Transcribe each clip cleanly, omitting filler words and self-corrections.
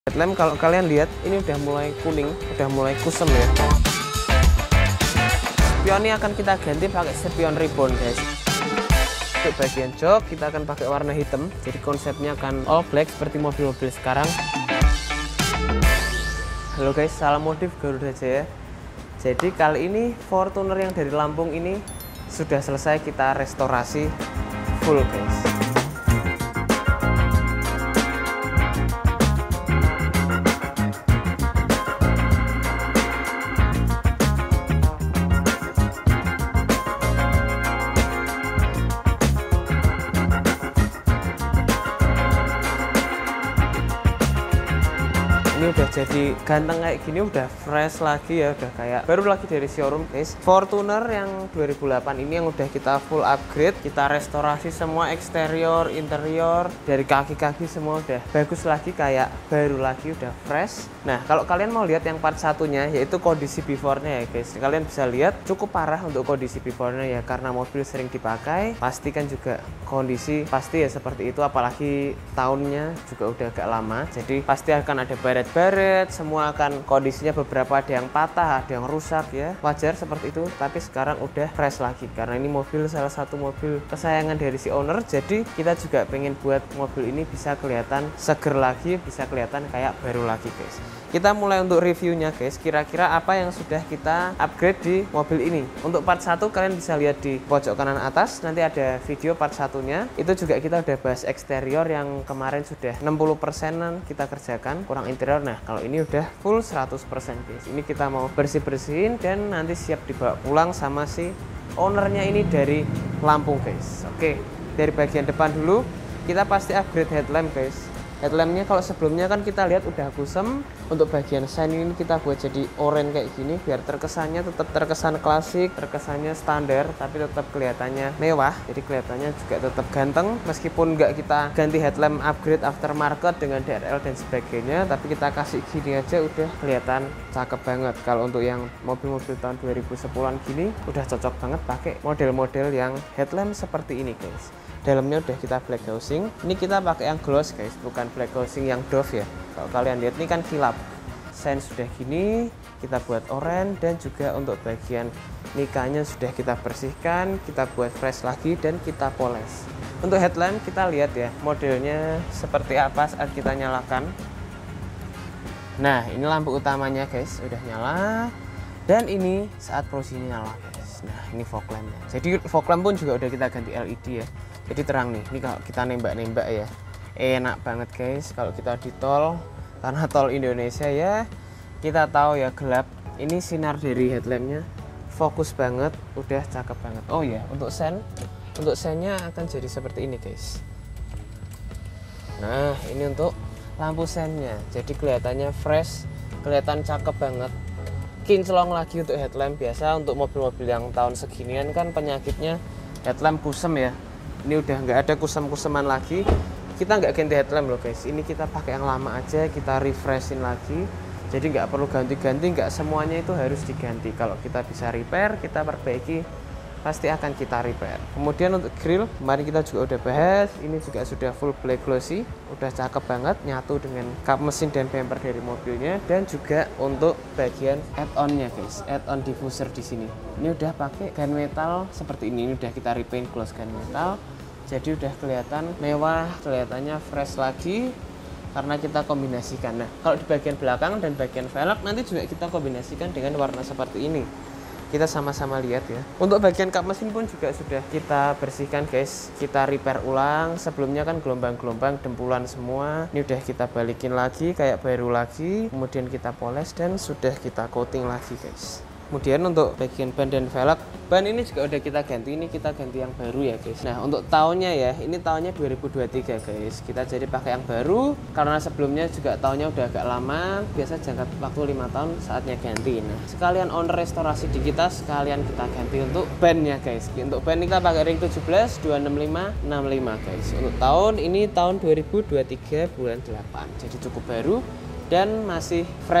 Headlamp kalau kalian lihat ini udah mulai kuning, udah mulai kusem ya. Spionnya akan kita ganti pakai spion ribbon guys. Untuk bagian jok kita akan pakai warna hitam, jadi konsepnya akan all black seperti mobil-mobil sekarang. Halo guys, salam modif Garuda Jaya. Jadi kali ini Fortuner yang dari Lampung ini sudah selesai kita restorasi full guys. Ini udah jadi ganteng kayak gini, udah fresh lagi ya, udah kayak baru lagi dari showroom guys. Fortuner yang 2008 ini yang udah kita full upgrade, kita restorasi semua eksterior, interior, dari kaki-kaki semua udah bagus lagi, kayak baru lagi, udah fresh. Nah kalau kalian mau lihat yang part satunya, yaitu kondisi before-nya ya guys, kalian bisa lihat cukup parah untuk kondisi before-nya ya, karena mobil sering dipakai, pastikan juga kondisi pasti ya seperti itu, apalagi tahunnya juga udah agak lama, jadi pasti akan ada baret, semua akan kondisinya, beberapa ada yang patah, ada yang rusak ya, wajar seperti itu. Tapi sekarang udah fresh lagi karena ini mobil salah satu mobil kesayangan dari si owner, jadi kita juga pengen buat mobil ini bisa kelihatan seger lagi, bisa kelihatan kayak baru lagi guys. Kita mulai untuk reviewnya guys, kira-kira apa yang sudah kita upgrade di mobil ini. Untuk part 1 kalian bisa lihat di pojok kanan atas, nanti ada video part 1-nya. Itu juga kita udah bahas eksterior yang kemarin sudah 60%-an kita kerjakan, kurang interior. Nah kalau ini udah full 100% guys. Ini kita mau bersih-bersihin dan nanti siap dibawa pulang sama si ownernya ini dari Lampung guys. Oke, dari bagian depan dulu kita pasti upgrade headlamp guys. Headlampnya kalau sebelumnya kan kita lihat udah kusem, untuk bagian shine ini kita buat jadi oranye kayak gini biar terkesannya tetap terkesan klasik, terkesannya standar, tapi tetap kelihatannya mewah, jadi kelihatannya juga tetap ganteng meskipun nggak kita ganti headlamp upgrade aftermarket dengan DRL dan sebagainya, tapi kita kasih gini aja udah kelihatan cakep banget. Kalau untuk yang mobil-mobil tahun 2010-an gini udah cocok banget pakai model-model yang headlamp seperti ini guys. Dalamnya udah kita black housing, ini kita pakai yang gloss guys, bukan black housing yang doff ya. Kalau kalian lihat ini kan kilap. Shine sudah gini, kita buat oranye, dan juga untuk bagian nikahnya sudah kita bersihkan, kita buat fresh lagi dan kita poles. Untuk headlamp kita lihat ya modelnya seperti apa saat kita nyalakan. Nah ini lampu utamanya guys udah nyala, dan ini saat posisinya nyala guys. Nah ini fog lampnya, jadi fog lamp pun juga udah kita ganti LED ya, jadi terang nih. Ini kalau kita nembak-nembak ya enak banget guys kalau kita di tol, karena tol Indonesia ya kita tahu ya gelap. Ini sinar dari headlampnya fokus banget, udah cakep banget. Oh ya, untuk sennya akan jadi seperti ini guys. Nah ini untuk lampu sennya, jadi kelihatannya fresh, kelihatan cakep banget, kinclong lagi untuk headlamp. Biasa untuk mobil-mobil yang tahun seginian kan penyakitnya headlamp kusem ya, ini udah nggak ada kusem-kuseman lagi. Kita nggak ganti headlamp loh guys, ini kita pakai yang lama aja, kita refreshin lagi, jadi nggak perlu ganti-ganti, nggak semuanya itu harus diganti. Kalau kita bisa repair, kita perbaiki, pasti akan kita repair. Kemudian untuk grill kemarin kita juga udah bahas, ini juga sudah full black glossy, udah cakep banget, nyatu dengan kap mesin dan bumper dari mobilnya. Dan juga untuk bagian add-onnya guys, add-on diffuser di sini, ini udah pakai gunmetal seperti ini udah kita repaint gloss gunmetal, jadi udah kelihatan mewah, kelihatannya fresh lagi karena kita kombinasikan. Nah kalau di bagian belakang dan bagian velg nanti juga kita kombinasikan dengan warna seperti ini. Kita sama-sama lihat ya. Untuk bagian kap mesin pun juga sudah kita bersihkan guys, kita repair ulang. Sebelumnya kan gelombang-gelombang dempulan semua, ini udah kita balikin lagi kayak baru lagi, kemudian kita poles dan sudah kita coating lagi guys. Kemudian untuk bagian ban dan velg, ban ini juga udah kita ganti, ini kita ganti yang baru ya guys. Nah untuk tahunnya ya, ini tahunnya 2023 guys, kita jadi pakai yang baru karena sebelumnya juga tahunnya udah agak lama, biasa jangka waktu 5 tahun saatnya ganti. Nah sekalian owner restorasi di kita, sekalian kita ganti untuk bannya guys. Untuk ban kita pakai ring 17 265 65 guys. Untuk tahun ini tahun 2023 bulan 8, jadi cukup baru dan masih fresh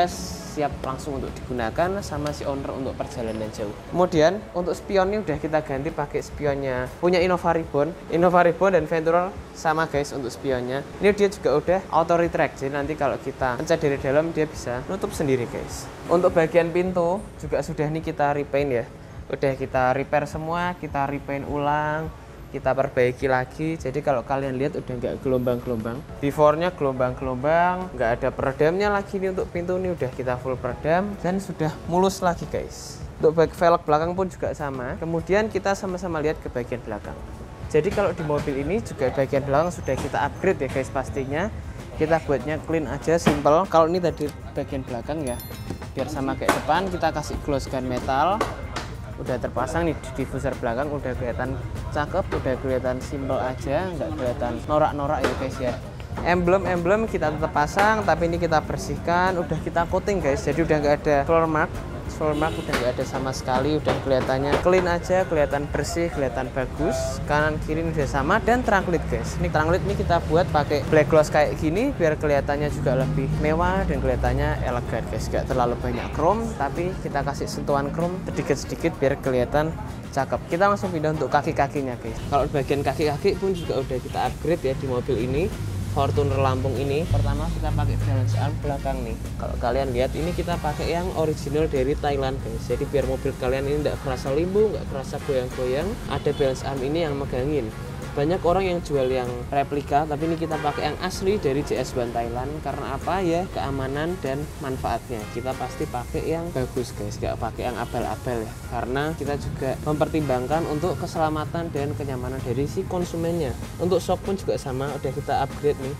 siap langsung untuk digunakan sama si owner untuk perjalanan jauh. Kemudian untuk spionnya udah kita ganti pakai spionnya punya Innova Ribbon dan Venturer sama guys untuk spionnya. Ini dia juga udah auto retract, jadi nanti kalau kita pencet dari dalam dia bisa nutup sendiri guys. Untuk bagian pintu juga sudah nih kita repaint ya. Udah kita repair semua, kita repaint ulang, kita perbaiki lagi. Jadi kalau kalian lihat udah nggak gelombang-gelombang. Before-nya gelombang-gelombang, nggak ada peredamnya lagi nih untuk pintu ini udah kita full peredam dan sudah mulus lagi guys. Untuk velg belakang pun juga sama. Kemudian kita sama-sama lihat ke bagian belakang. Jadi kalau di mobil ini juga bagian belakang sudah kita upgrade ya guys pastinya. Kita buatnya clean aja, simple. Kalau ini tadi bagian belakang ya, biar sama kayak depan kita kasih gloss gun metal. Udah terpasang nih di diffuser belakang, udah kelihatan cakep, udah kelihatan simple aja, nggak kelihatan norak-norak ya guys ya. Emblem kita tetap pasang, tapi ini kita bersihkan, udah kita coating guys, jadi udah nggak ada floor mark udah nggak ada sama sekali, udah kelihatannya clean aja, kelihatan bersih, kelihatan bagus. Kanan kiri udah sama dan trunk lid guys. Ini trunk lid ini kita buat pakai black gloss kayak gini biar kelihatannya juga lebih mewah dan kelihatannya elegan guys. Gak terlalu banyak chrome, tapi kita kasih sentuhan chrome sedikit-sedikit biar kelihatan cakep. Kita langsung pindah untuk kaki-kakinya guys. Kalau bagian kaki-kaki pun juga udah kita upgrade ya di mobil ini. Fortuner Lampung ini pertama kita pakai balance arm belakang nih. Kalau kalian lihat ini kita pakai yang original dari Thailand guys. Jadi biar mobil kalian ini tidak kerasa limbu, nggak kerasa goyang-goyang. Ada balance arm ini yang megangin. Banyak orang yang jual yang replika, tapi ini kita pakai yang asli dari JS1 Thailand. Karena apa ya? Keamanan dan manfaatnya. Kita pasti pakai yang bagus guys, nggak pakai yang abal-abal ya. Karena kita juga mempertimbangkan untuk keselamatan dan kenyamanan dari si konsumennya. Untuk shock pun juga sama, udah kita upgrade nih.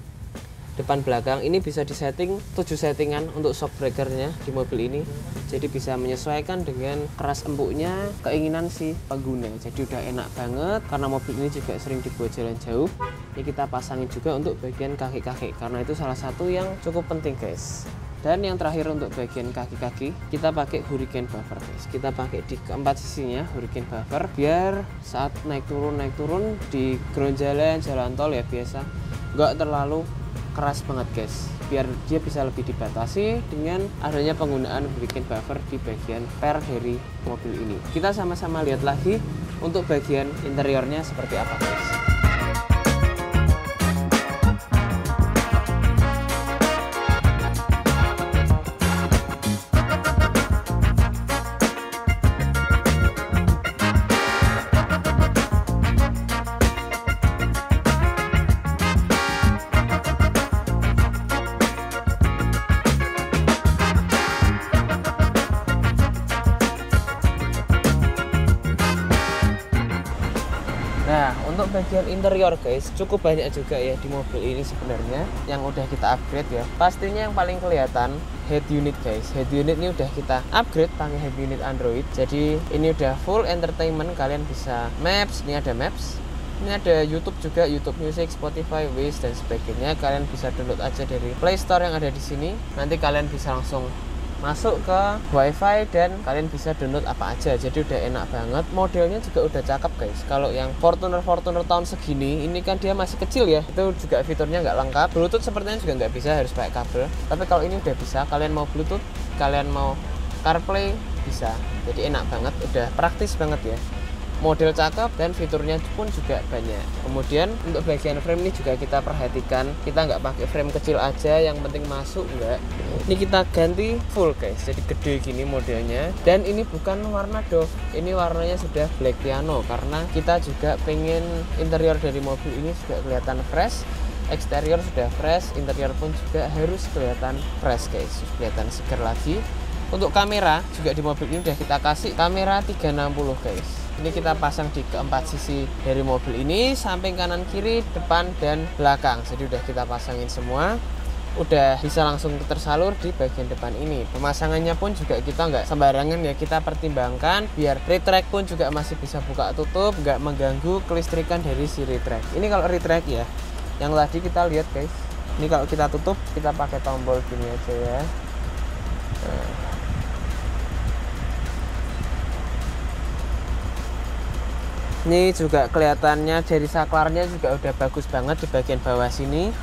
Depan belakang ini bisa disetting 7 settingan untuk shock breakernya di mobil ini. Jadi bisa menyesuaikan dengan keras empuknya keinginan si pengguna. Jadi udah enak banget karena mobil ini juga sering dibuat jalan jauh. Ini kita pasangin juga untuk bagian kaki-kaki karena itu salah satu yang cukup penting guys. Dan yang terakhir untuk bagian kaki-kaki kita pakai hurricane buffer guys. Kita pakai di keempat sisinya hurricane buffer biar saat naik turun di ground jalan tol ya biasa nggak terlalu keras banget guys, biar dia bisa lebih dibatasi dengan adanya penggunaan hurricane buffer di bagian per dari mobil ini. Kita sama-sama lihat lagi untuk bagian interiornya seperti apa guys. Nah, untuk bagian interior guys, cukup banyak juga ya di mobil ini sebenarnya yang udah kita upgrade ya. Pastinya yang paling kelihatan head unit guys. Head unit ini udah kita upgrade pakai head unit Android. Jadi ini udah full entertainment, kalian bisa Maps, ini ada Maps. Ini ada YouTube juga, YouTube Music, Spotify, Waze dan sebagainya. Kalian bisa download aja dari Play Store yang ada di sini. Nanti kalian bisa langsung masuk ke wifi dan kalian bisa download apa aja, jadi udah enak banget. Modelnya juga udah cakep guys. Kalau yang Fortuner tahun segini ini kan dia masih kecil ya, itu juga fiturnya nggak lengkap. Bluetooth sepertinya juga nggak bisa, harus pakai kabel. Tapi kalau ini udah bisa, kalian mau Bluetooth, kalian mau CarPlay bisa, jadi enak banget, udah praktis banget ya. Model cakep dan fiturnya pun juga banyak. Kemudian untuk bagian frame ini juga kita perhatikan, kita nggak pakai frame kecil aja yang penting masuk, enggak. Ini kita ganti full guys, jadi gede gini modelnya. Dan ini bukan warna doff, ini warnanya sudah black piano karena kita juga pengen interior dari mobil ini juga kelihatan fresh. Eksterior sudah fresh, interior pun juga harus kelihatan fresh guys, kelihatan segar lagi. Untuk kamera juga di mobil ini udah kita kasih kamera 360 guys. Ini kita pasang di keempat sisi dari mobil ini, samping kanan kiri, depan dan belakang. Jadi udah kita pasangin semua, udah bisa langsung tersalur di bagian depan ini. Pemasangannya pun juga kita nggak sembarangan ya, kita pertimbangkan biar retract pun juga masih bisa buka tutup, nggak mengganggu kelistrikan dari si retract. Ini kalau retract ya, yang tadi kita lihat guys, ini kalau kita tutup kita pakai tombol gini aja ya. Nah. Ini juga kelihatannya dari saklarnya juga udah bagus banget di bagian bawah sini.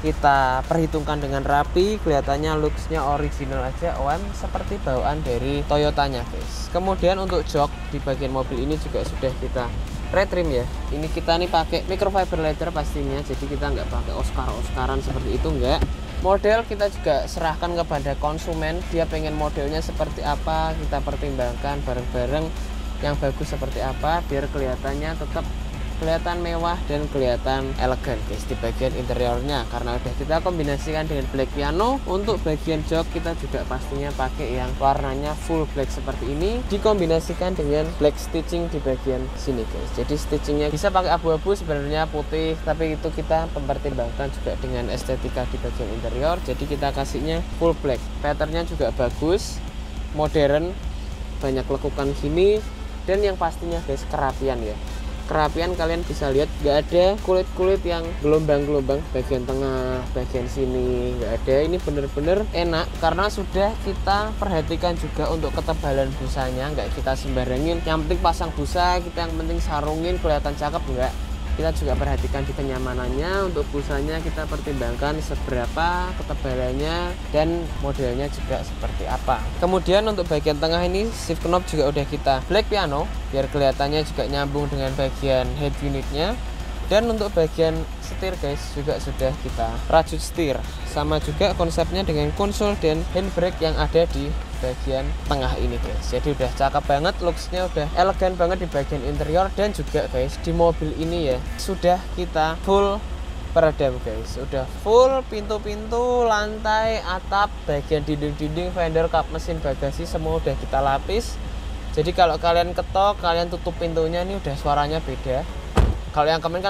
kita perhitungkan dengan rapi, kelihatannya looksnya original aja, OEM seperti bawaan dari Toyotanya guys. Kemudian untuk jok di bagian mobil ini juga sudah kita retrim ya. Ini kita nih pakai microfiber leather pastinya, jadi kita nggak pakai Oscar-Oscaran seperti itu, enggak. Model kita juga serahkan kepada konsumen, dia pengen modelnya seperti apa, kita pertimbangkan bareng-bareng yang bagus seperti apa biar kelihatannya tetap kelihatan mewah dan kelihatan elegan guys di bagian interiornya, karena udah kita kombinasikan dengan black piano. Untuk bagian jok kita juga pastinya pakai yang warnanya full black seperti ini, dikombinasikan dengan black stitching di bagian sini guys. Jadi stitchingnya bisa pakai abu-abu, sebenarnya putih, tapi itu kita mempertimbangkan juga dengan estetika di bagian interior, jadi kita kasihnya full black. Patternnya juga bagus, modern, banyak lekukan gini, dan yang pastinya guys kerapian ya. Kerapian kalian bisa lihat, nggak ada kulit-kulit yang gelombang-gelombang bagian tengah, bagian sini, nggak ada. Ini bener-bener enak karena sudah kita perhatikan juga untuk ketebalan busanya, nggak kita sembarangin yang penting pasang busa, kita yang penting sarungin kelihatan cakep, nggak. Kita juga perhatikan di kenyamanannya, untuk busanya kita pertimbangkan seberapa ketebalannya dan modelnya juga seperti apa. Kemudian untuk bagian tengah ini shift knob juga udah kita black piano biar kelihatannya juga nyambung dengan bagian head unitnya. Dan untuk bagian setir guys juga sudah kita rajut setir, sama juga konsepnya dengan konsol dan handbrake yang ada di bagian tengah ini guys. Jadi udah cakep banget, looksnya udah elegan banget di bagian interior. Dan juga guys di mobil ini ya sudah kita full peredam guys, udah full pintu-pintu, lantai, atap, bagian dinding-dinding, fender, kap mesin, bagasi semua udah kita lapis. Jadi kalau kalian ketok, kalian tutup pintunya, ini udah suaranya beda. Kalau yang kemarin kan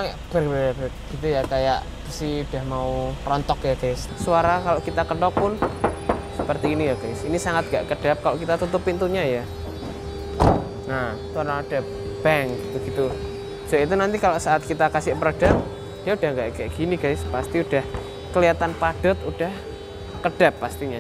gitu ya, kayak si udah mau rontok ya guys. Suara kalau kita ketok pun seperti ini ya guys. Ini sangat gak kedap kalau kita tutup pintunya ya. Nah, suara ada bang gitu-gitu. Jadi itu nanti kalau saat kita kasih peredam, dia udah nggak kayak gini guys. Pasti udah kelihatan padat, udah kedap pastinya.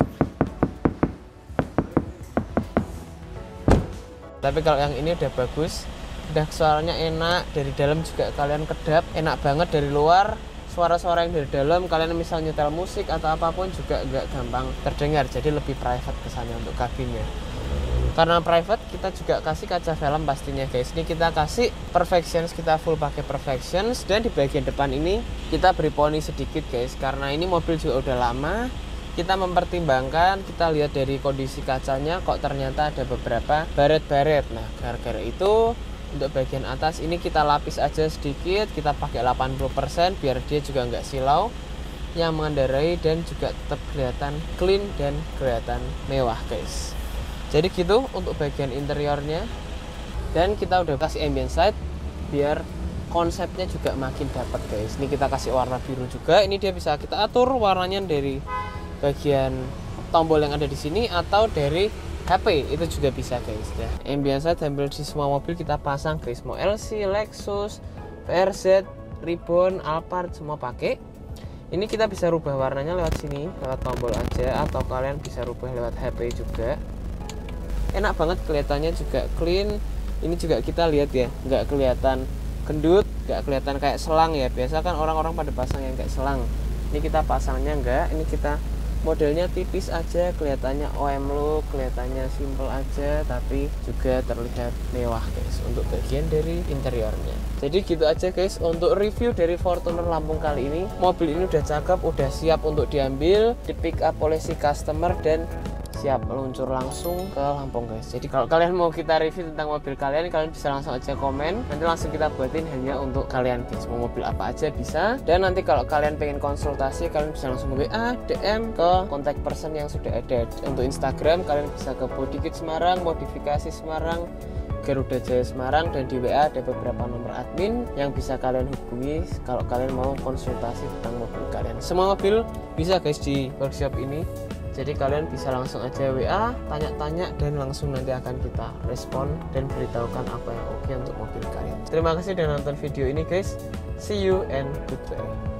Tapi kalau yang ini udah bagus, udah suaranya enak, dari dalam juga kalian kedap, enak banget dari luar. Suara-suara yang dari dalam kalian misal nyetel musik atau apapun juga nggak gampang terdengar, jadi lebih private kesannya untuk kabinnya. Karena private kita juga kasih kaca film pastinya guys. Ini kita kasih Perfections, kita full pakai Perfections. Dan di bagian depan ini kita beri poni sedikit guys, karena ini mobil juga udah lama. Kita mempertimbangkan, kita lihat dari kondisi kacanya kok ternyata ada beberapa baret-baret. Nah gara-gara itu untuk bagian atas ini kita lapis aja sedikit, kita pakai 80% biar dia juga nggak silau yang mengendarai, dan juga tetap kelihatan clean dan kelihatan mewah guys. Jadi gitu untuk bagian interiornya. Dan kita udah kasih ambient light biar konsepnya juga makin dapat guys. Ini kita kasih warna biru juga, ini dia bisa kita atur warnanya dari bagian tombol yang ada di sini atau dari HP, itu juga bisa guys ya. Ambient light hampir di semua mobil kita pasang guys, mau LC, Lexus, VRZ, Ribbon, Alphard semua pakai. Ini kita bisa rubah warnanya lewat sini, lewat tombol aja, atau kalian bisa rubah lewat HP juga. Enak banget, kelihatannya juga clean. Ini juga kita lihat ya, nggak kelihatan gendut, nggak kelihatan kayak selang ya. Biasa kan orang-orang pada pasang yang kayak selang. Ini kita pasangnya enggak, ini kita modelnya tipis aja, kelihatannya OEM look, kelihatannya simple aja, tapi juga terlihat mewah guys untuk bagian dari interiornya. Jadi gitu aja guys untuk review dari Fortuner Lampung kali ini. Mobil ini udah cakep, udah siap untuk diambil, di pick up oleh si customer, dan siap meluncur langsung ke Lampung guys. Jadi kalau kalian mau kita review tentang mobil kalian bisa langsung aja komen, nanti langsung kita buatin hanya untuk kalian guys. Mau mobil apa aja bisa. Dan nanti kalau kalian pengen konsultasi, kalian bisa langsung WA, DM ke kontak person yang sudah ada. Untuk Instagram kalian bisa ke Bodykit Semarang, Modifikasi Semarang, Garuda Jaya Semarang, dan di WA ada beberapa nomor admin yang bisa kalian hubungi kalau kalian mau konsultasi tentang mobil kalian. Semua mobil bisa guys di workshop ini. Jadi kalian bisa langsung aja WA, tanya-tanya, dan langsung nanti akan kita respon dan beritahukan apa yang oke untuk mobil kalian. Terima kasih sudah nonton video ini guys. See you and goodbye.